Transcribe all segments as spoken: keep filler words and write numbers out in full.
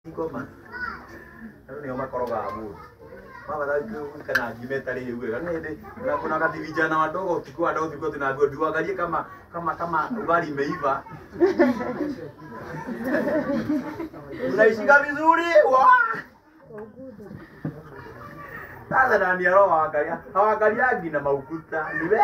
Ngoma. Hayo ni makoroga abu. Mama dai kana jimetali hiyo. Kanende na kuna wakati vijana wadogo tukua wadogo tukua tunaambiwa tuangalie kama kama kama ugali imeiva. Unaishika vizuri. Wa. Sasa ndani ya roho angalia. Hawaangaliagi na maukuta. Niwe.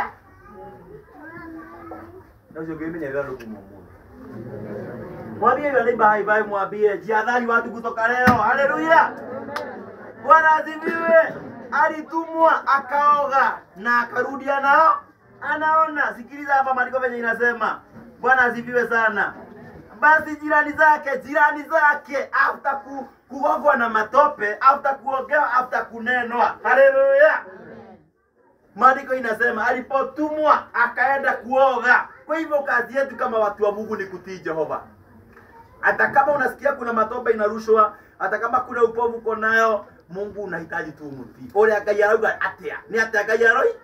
Ndio game ndio ndio kumumua. Mwambie yule bye bye, mwambie jihadhari watu kutoka leo. Haleluya. Bwana asifiwe. Alitumwa akaoga na akarudia nao. Anaona, sikiliza hapa maandiko venye inasema. Bwana asifiwe sana. Basi jirani zake, jirani zake after ku, kuogwa na matope, after kuogea, after kunenwa. Haleluya. Maandiko inasema alipotumwa akaenda kuoga. Kwa hivyo kazi yetu kama watu wa Mungu ni kutii Jehova. Hata kama unasikia kuna matope inarushwa, hata kama kuna upovu uko nayo, Mungu unahitaji tu umtii. Ole akayarauga atia. Ni atia akayaroi?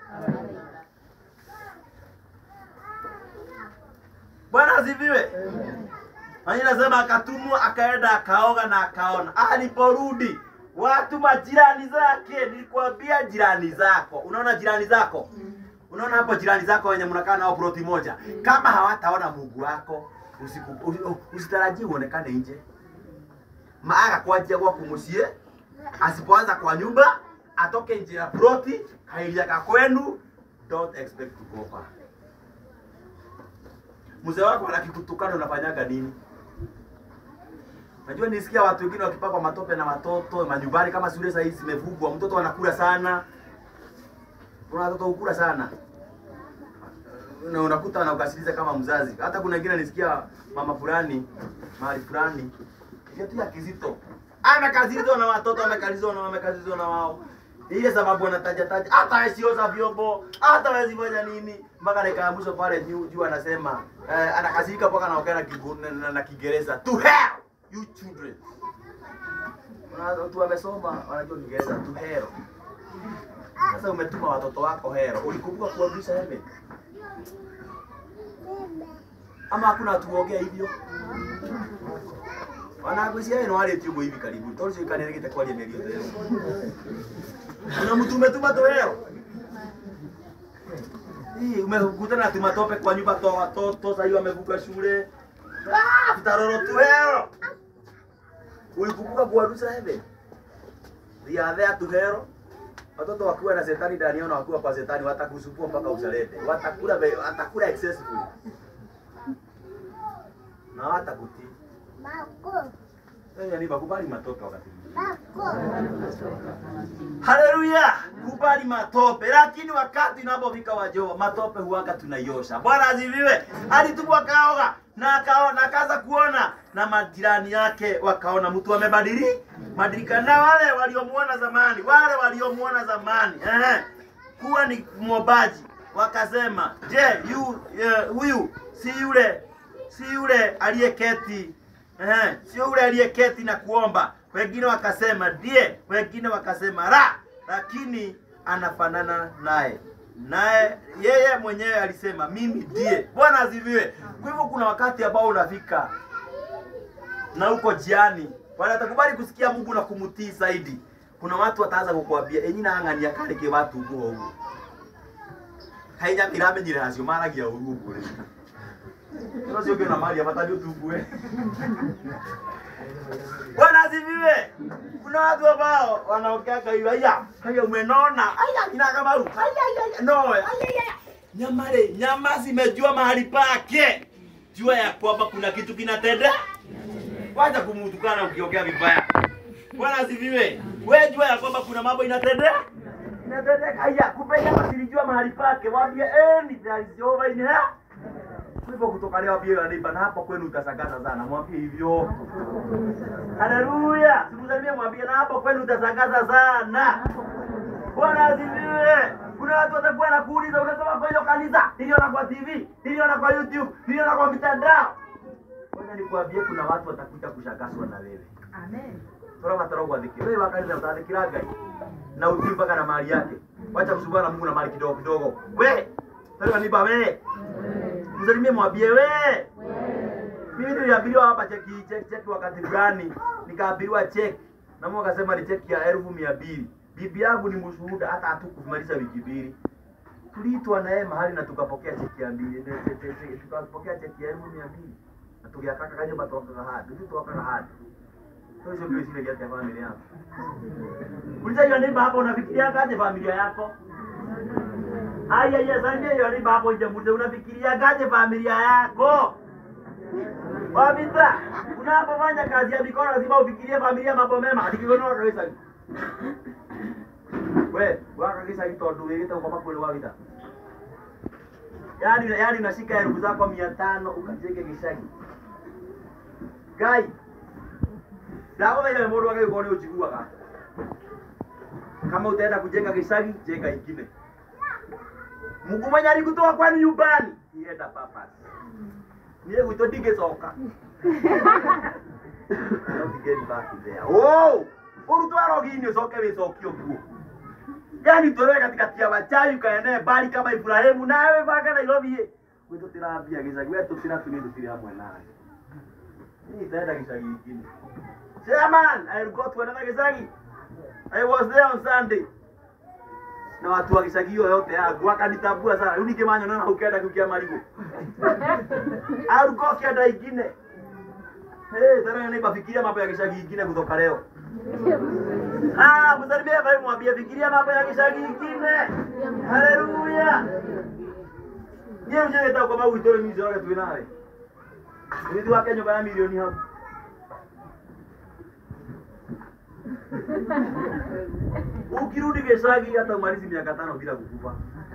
Bwana asifiwe. Amen. Anasema akatumwa akaenda akaoga na akaona. Aliporudi watu majirani zake, nilikwambia jirani zako. Unaona jirani zako? Unaona hapo jirani zako wenye mnakaa nao ploti moja. Kama hawataona Mungu wako, usiku usitarajie uonekane nje. Maana kwa ajili ya kumusie, asipoanza kwa nyumba, atoke nje ya ploti, hailia kwenu, don't expect to go far. Mzee wako anakikutukana unafanyaga nini? Najua nisikia watu wengine wakipakwa matope na watoto manyumbani kama shule sasa hizi zimevugwa, mtoto anakula sana. Kuna watoto ukula sana. Na unakuta anaukasiriza kama mzazi. Hata kuna wengine nisikia mama fulani, mahali fulani, kitu ya kizito. Amekazizwa na watoto, amekazizwa na amekazizwa na wao. Ile sababu anataja taja, hata asioza vyombo, hata hawezi fanya nini. Mpaka nikaamsha pale juu juu anasema, eh, anakasirika mpaka anaongea na Kiingereza na, na Kiingereza. To hell you children. Watu wamesoma wanajua Kiingereza to hell. Sasa umetuma watoto wako hero. Ulikumbuka kuamrisha heaven? Ama hakuna tuongea hivyo? Wanagusia ino wale tiugo hivi karibu. Tozo ikanene kitakuwa ni melio leo. Una mtu umetuma to hero. Hii umekutana na tumatope kwa nyumba kwa watoto sasa hiyo wamevuka shule. Ah, tutaroro to hero. Ulikumbuka kuamrisha heaven? They are there to hero. Watoto wakiwa na shetani ndani yao na wakiwa kwa shetani watakusupua mpaka usalete. Watakula watakula excessively. Na watakutii. Bako. Sasa ni bakubali matope wakati. Bako. Haleluya! Kubali matope, lakini wakati unapofika wajua matope huanga tunaiosha. Bwana asifiwe. Alitumwa kaoga na akaona akaanza kuona na majirani yake wakaona mtu amebadilika. Madilika na wale waliomuona zamani, wale waliomuona zamani, eh, kuwa ni mwobaji, wakasema, "Je, yu uh, huyu si yule si yule aliyeketi, eh, si yule aliyeketi na kuomba." Wengine wakasema, "Ndiye." Wengine wakasema, "La, lakini anafanana naye." Naye yeye mwenyewe alisema, "Mimi ndiye." Bwana asifiwe. Kwa hivyo kuna wakati ambao unafika na uko jiani, wala atakubali kusikia Mungu na kumutii zaidi. Kuna watu wataanza kukuambia, "Enyi na angania kale ke watu huko huko." Haija kirame nyira hasio maragia huko kule. Ndio sio kuna mali hapa ndio tugue. Bwana asifiwe. Kuna watu ambao wanaongea hiyo, "Aya, kaya umenona." "Aya, ina kama huko." "Aya, aya, no." "Aya, aya." Nyamare, nyama zimejua mahali pake. Jua ya kwamba kuna kitu kinatendeka. Wacha kumutukana ukiongea vibaya. Bwana asifiwe. Wewe jua ya kwamba kuna mambo inatendeka. Inatendeka. Haya, kupenda masilijua mahali pake. Waambie eh ni Jehova ini ha. Kwa hivyo kutoka leo waambie wanipa na hapo kwenu utasagaza sana. Mwambie hivyo. Haleluya. Simsalimie mwambie na hapo kwenu utasagaza sana. Bwana asifiwe. Kuna watu watakuwa na kuuliza unasoma kwa hiyo kanisa, niliona kwa T V, niliona kwa YouTube, niliona kwa mitandao. Ngoja nikwambie kuna watu watakuja kushangazwa na wewe. Amen. Sura matarogwa dhiki. Wewe wakati utadhikiraga na utimba kana mali yake. Wacha kusumbua na Mungu na mali kidogo kidogo. Wewe, wewe ni baba wewe. Msalimie mwambie wewe. Mimi niliambiwa hapa cheki cheki cheki wakati gani? Nikaambiwa cheki. Na Mungu akasema ni cheki ya elfu mia mbili. Bibi yangu ni mshuhuda hata hatukumaliza wiki mbili. Tuliitwa naye mahali na tukapokea cheki ya mbili. Tukapokea cheki ya elfu mia mbili. Na tuliakaka kaje batoka hadi. Sisi tuwaka hadi. Sio hizo ndio zile ya familia yako. Kuliza hiyo neighbor hapo unafikiria kaje familia yako? Aya ya sasa hiyo neighbor hapo nje mmoja unafikiria kaje familia yako? Wabita, unapofanya kazi ya mikono lazima ufikirie familia mambo mema. Hadikiona kabisa. We, waka kisa kitu ndio ile kwa makule wabita. Yaani yaani unashika elfu zako mia tano ukacheke kishagi. Gai. Dawa ile mmoja wake uko ni uchukua ka. Kama utaenda kujenga kishagi, jenga ingine. Mungu mwenye alikutoa kwani nyumbani, ienda papa. Niye kutodige soka. Don't get back there. Oh! Urutwaro gini soke we sokio kuo. Gani toroe katikati ya wachawi ukaenea bali kama Ibrahimu nawe baka Nairobi ye. Wewe tutirambia gizagi wewe tutiratumia tutiri hamwe naye. Ni dada gizagi gini. Chairman, I got to another gizagi. I was there on Sunday. Na watu wa gizagi hiyo yote yangu wakanitambua sana. Yuni kimanyo naona ukienda kukia marigo. Aruko kiada ingine. Eh, tena naiba fikiria mambo ya gizagi ingine kutoka leo. Ah, msalimie baba mwambie fikiria mambo ya gizagi ingine. Haleluya. Yeye ndiye ndio kama uitole mimi zote tu nawe. Ndio wake nyumba ya milioni hapo. Ukirudi Geshagi hata umalizi miaka tano bila kukufa.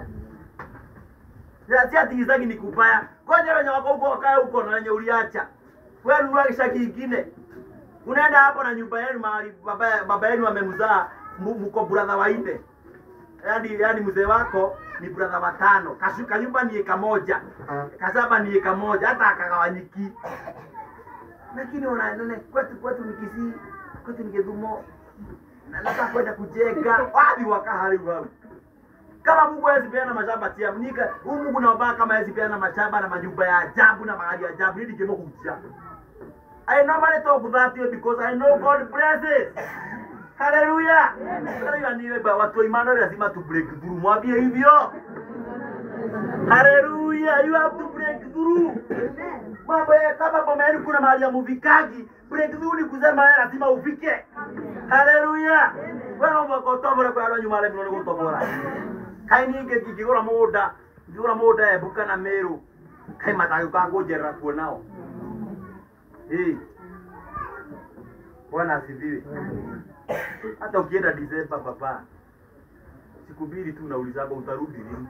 Ya si ati Geshagi ni kupaya. Ngoja wenye wako huko wakae huko na wenye uliacha. Wewe nunua Geshagi ingine. Unaenda hapo na nyumba yenu mahali baba baba yenu amemzaa mko brother waine. Yaani yaani mzee wako ni brother watano. Kashuka nyumba ni eka moja. Kasaba ni eka moja hata akagawanyiki. Lakini unaona kwetu kwetu ni Kisii, kwetu ni Githumo. Na nataka kwenda kujenga wapi wakahari wao. Kama Mungu hawezi peana mashamba tia mnika, huyu Mungu naomba kama hawezi peana mashamba na majumba ya ajabu na mahali ya ajabu ili kemo kuja. I normally talk that way because I know God blesses. Hallelujah. Hallelujah. Ni baba watu imani lazima tu break through. Mwambie hivyo. Hallelujah. You have to break through. Amen. Mambo kama pomeni kuna mahali ya muvikaji, break through ni kusema lazima ufike. Hallelujah. Wewe uko tobora kwa alo nyuma leo uko tobora. Kaini nge kigora moda, kigora moda e buka na meru. Kai matayo ka ngojera kwa nao. Eh. Bwana asifiwe. Hata ukienda December papa. Siku mbili tu nauliza baba utarudi lini?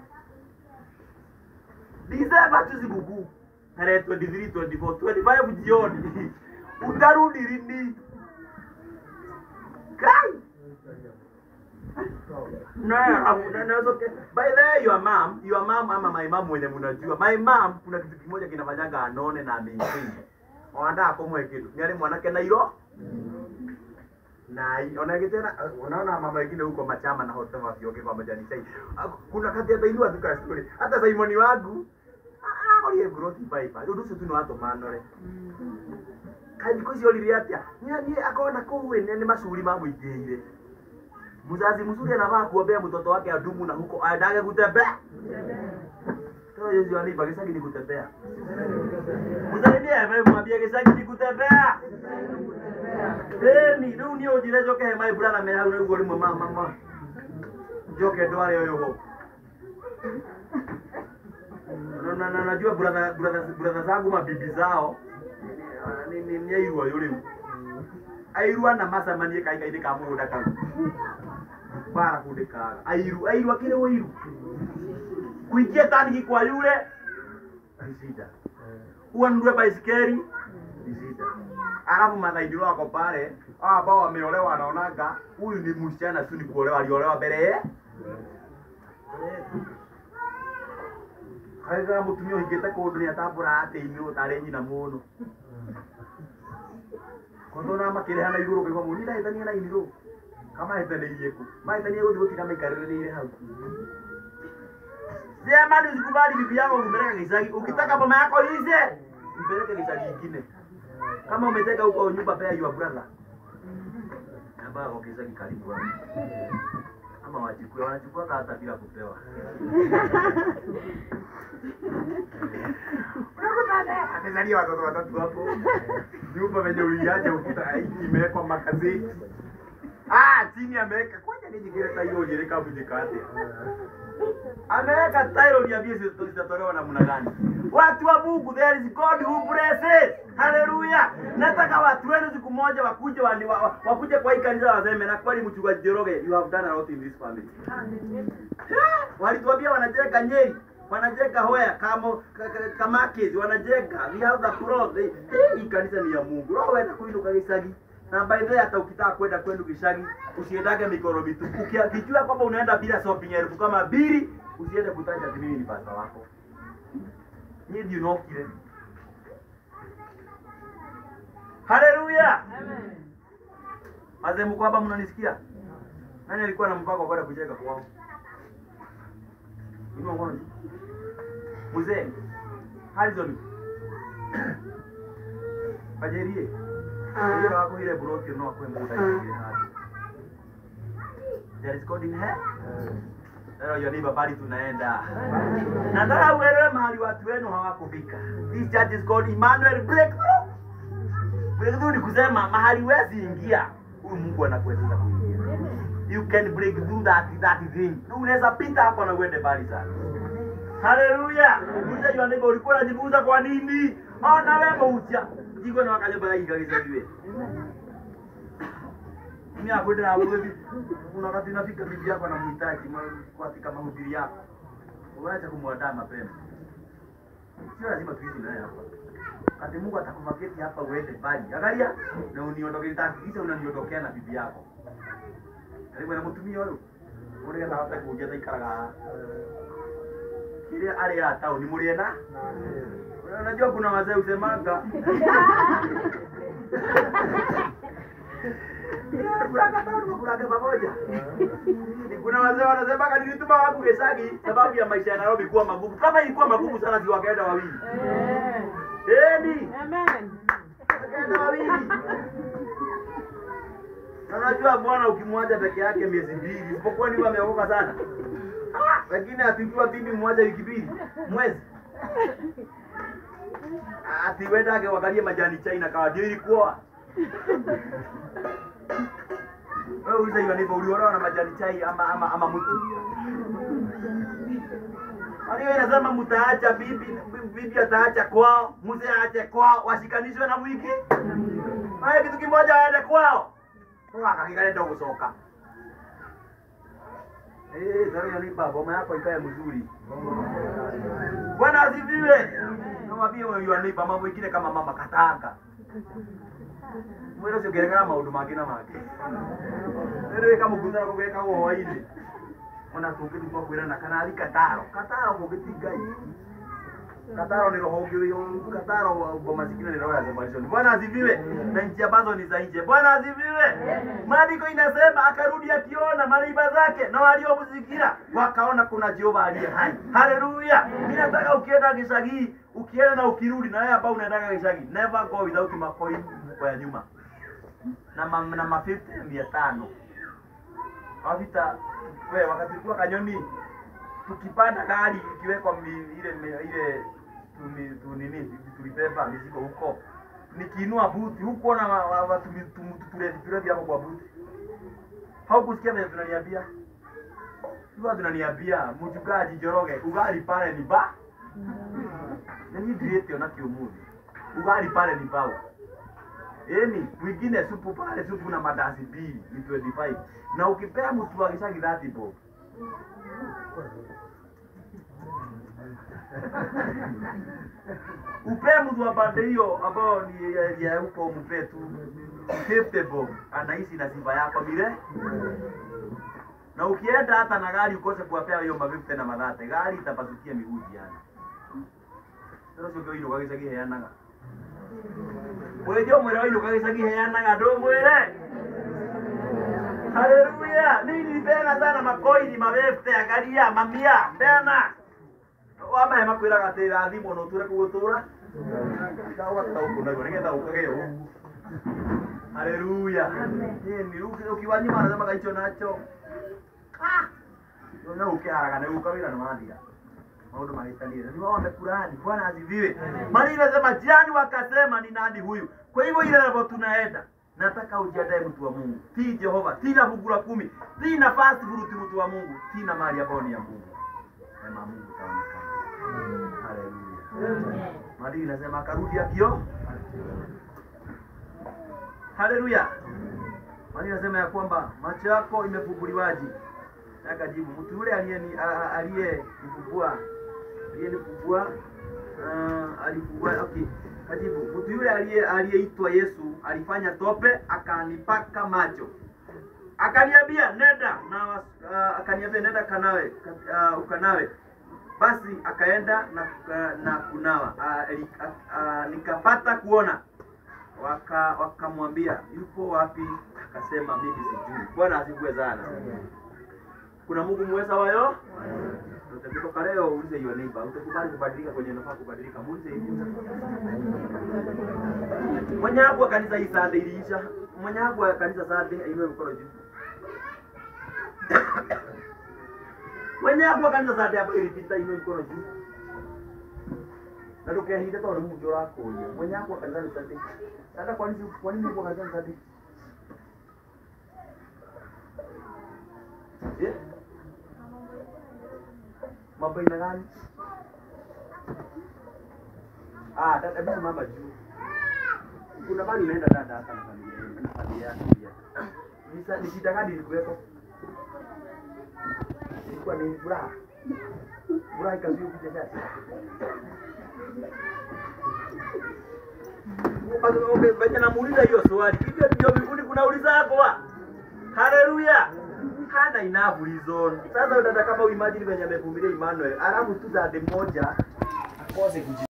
December tu siku tarehe twenty-three, twenty-four, twenty-five jioni. Utarudi lini? Kai. No, no, no, okay. By the way, your mom, your mom ama my mom mwenye mnajua. My mom kuna kitu kimoja kinafanyanga anone na ameingia. Wanda akomwe kitu. Ni ale mwanake na iro? Na unaona tena unaona mama wengine huko machama na hotel wakioke kwa majani chai. Kuna kati ya bainua duka story. Hata Simon wangu ah oli growth pipe. Ndio tu tu watu manore. Kaji kozi oli riatia. Ni ni akaona kuwe ni masuri mambo ijeire. Mzazi mzuri anavaa kuombea mtoto wake adumu na huko aendage kutembea. Sio hiyo ni bagisa ni kutembea. Mzazi wewe mwambie Geshagi ni kutembea. Eh ni ndio ndio jina joke my brother me hau ngo limwe mama mama. Joke ndo wale yoyo. Na na na najua brother brother brother zangu mabibi zao. Ni ni ni airwa yule. Airwa na masa manie kai kai ka mu ndaka. Bara kudeka. Airu airu akile oiru. Kuingia tani kwa yule. Shida. Uanue baisikeli. Shida. Alafu madhaidi wako pale, ah ambao wameolewa wanaonaga huyu ni msichana tu ni kuolewa aliolewa mbele. Kaiga mutumio higeta ko dunia tabura ate ino tarenyi na muno. Kondo na makere hana iguru kwa muni na itania na iniro. Kama itania yeko. Ma itania yeko ndiko kama ikarere ile hau. Sema ndio sikubali bibi yako kumbeleka Geshagi. Ukitaka mama yako ize, mpeleke gicagi kingine. Kama umeteka huko nyumba, pea your brother. Namba kwa gicagi karibu hapo. Ama wachukue, wanachukua hata bila kupewa. Amezalia watoto watatu hapo. Nyumba venye uliaje ukuta imewekwa makazi. Ah, chini ameweka. Kwanza nije kireta hiyo jereka bujikate. Ameweka tile, niambie zitatolewa namna gani? Watu wa Mungu, there is God who blesses. Hallelujah. Nataka watu wenu siku moja wakuje wakuje kwa hii kanisa waseme na kweli mchungaji Njoroge, you have done a lot in this family. Walituambia wanajenga Nyeri, wanajenga Hoya, kama Kamakezi, wanajenga, we have the cross. Hii kanisa ni ya Mungu. Roho wewe kuinuka Gicagi. Na by the way, hata ukitaka kwenda kwenda Gicagi, usiendage mikono mitupu. Ukijua kwamba unaenda bila shopping elfu kama bili, usiende kutaja ati mimi ni pasta wako. Ni ndio nokire. Hallelujah. Amen. Azee mko hapa mnanisikia? Nani alikuwa na mpango wa kwenda kujenga kwao? Ni mwanzo. Mzee Harrison. Ajerie. Ndio wako ile broki no kwa muda ile hadi. There is God in here. Leo yoni babali tunaenda. Nataka uelewe mahali watu wenu hawakufika. This church is called Emmanuel Breakthrough. Breakthrough ni kusema mahali wezi ingia, huyu Mungu anakuwezesha kuingia. You can break through that that thing. Unaweza pita hapo na uende mbali sana. Hallelujah. Mmoja yule ndio ulikuwa unajibuza kwa nini? Ona wewe ucha. Jiko na wakajoba hii kabisa hivi. Mimi akwenda na wewe una wakati nafika bibi yako na mhitaji katika mahubiri yako. Uache kumwandaa mapema. Sio lazima tuishi naye hapa. Kati Mungu atakumaketi hapa uende mbali. Angalia na uniondoke, nitahakikisha unaniondokea na bibi yako. Karibu na mtumio wewe. Ule kama hata kuongeza ikaraga. Kile ale hata ni muriena. Unajua kuna wazee usemanga. Kuraga tano kuraga pamoja. Kuna wazee wanasema kadi nituma watu Gicagi sababu ya maisha ya Nairobi kuwa magumu. Kama ilikuwa magumu sana si wakaenda wawili. Eh. Eni. Amen. Wakaenda wawili. Unajua bwana ukimwacha peke yake miezi mbili, isipokuwa ni wameokoka sana. Lakini atijua bibi mmoja wiki mbili, mwezi. Ati wenda angeangalia majani chai na kawa ndio ilikuwa. Wewe uliza hiyo ndipo uliona na majani chai ama ama ama mtu. Wale wanasema mtaacha bibi bibi ataacha kwao, mzee aache kwao, washikanishwe na mwiki. Haya kitu kimoja waende kwao. Kwa hakika ndio kusoka. Eh, sasa ni baba mama yako ikae mzuri. Bwana asifiwe. Namwambia wewe yule nipa mambo mengine kama mama katanga. Mwero sio gereka maundu mangĩ na mangĩ. Ndio kama kuzana kuweka huo waidi. Ona tukiti kwa kwirana kana ali kataro. Kataro mugitigai. Kataro ni roho hiyo, kataro boma zingine ni roho ya salvation. Bwana asifiwe. Na nchi ambazo ni za nje. Bwana asifiwe. Maandiko inasema akarudi akiona maliba zake na waliomzikia wakaona kuna Jehova aliye hai. Haleluya. Mimi nataka ukienda Gicagi, ukienda na ukirudi na wewe ambao unaenda Gicagi, never go without macoin kwa nyuma. Na ma, na ma mia tano. Wavita wewe wakati kwa Kanyoni tukipanda gari ikiwekwa ile ile tu nini tulibeba mizigo huko, nikiinua buti huko na watu tule tule hapo kwa buti. Haukusikia vile tunaniambia? Tuwa tunaniambia mchungaji Njoroge ugali pale ni ba. Nani direct na kiumudi. Ugali pale ni bao. Eni mwingine supu pale supu na mandazi mbili ni twenty five. Na ukipea mtu wa Gicagi thirty bob. Upe mtu wa bande hiyo ambao ni ya huko mpe tu fifty bob, anaishi na sifa yako bile. Na ukienda hata na gari ukose kuwapea hiyo mavifte na madhate, gari itapasukia miguu yani. Sasa sio hilo kwa Gicagi hayanaga. Wewe ndio mwere hilo kwa Gicagi hayanaga ndo mwere. Haleluya. Nini pena sana makoini mavifte angalia mamia pena. Wama hema kwira gatira thimo no ture kugutura Dawa tau kuna gone kita ukage huko. Haleluya. Yeye ni ukiwanyima anasema kaicho nacho. Ah. Ndio ukiharaka na ukawira na maandika. Maodo magitalia. Ni waombe Qurani. Bwana aziviwe. Mali inasema jirani wakasema ni nani huyu? Kwa hivyo ile hapo tunaenda. Nataka ujiandae mtu wa Mungu. Tii Jehova, tii na fungu la kumi. Tii nafasi furuti mtu wa Mungu. Tii na mali ya boni ya Mungu. Sema Mungu taonekana. Haleluya. Mali inasema akarudi akio. Haleluya. Mali inasema ya kwamba macho yako imefunguliwaje? Akajibu mtu yule aliyeni aliyenifumbua aliyenifumbua uh, alifungua okay. Kajibu mtu yule aliye aliyeitwa Yesu alifanya tope akanipaka macho. Akaniambia nenda na uh, akaniambia nenda kanawe uh, ukanawe. Basi akaenda na uh, na kunawa uh, uh, uh, nikapata kuona. Waka wakamwambia yupo wapi? Akasema mimi sijui. Bwana asifiwe sana. Kuna Mungu muweza wayo? Utatoka leo uulize hiyo neighbor, utakubali kubadilika kwenye nafasi kubadilika, muulize hivi. Mwenye hapo kanisa hii Sunday iliisha. Mwenye hapo kanisa Sunday ainue mkono juu. Mwenye hapo kanisa Sunday hapo ilipita ainue mkono juu. Na ndio hii ndio Mungu wako huyo. Mwenye hapo kanisa Sunday. Hata kwa nini kwa nini kwa kanisa Sunday? Eh? Mambo ina gani? Ah, dada mimi mama juu. Kuna bali unaenda dada hata na familia, na familia yako pia. Nisa nikitaka nilikuwepo. Ilikuwa ni furaha. Furaha ikazidi kuja. Bado okay, bado namuuliza hiyo swali. Hivyo ndio mbinguni kunauliza hapo wa. Haleluya. Hana enough reason. Sasa unataka kama uimagine venye amevumilia Emmanuel, alafu tu za moja akose kuji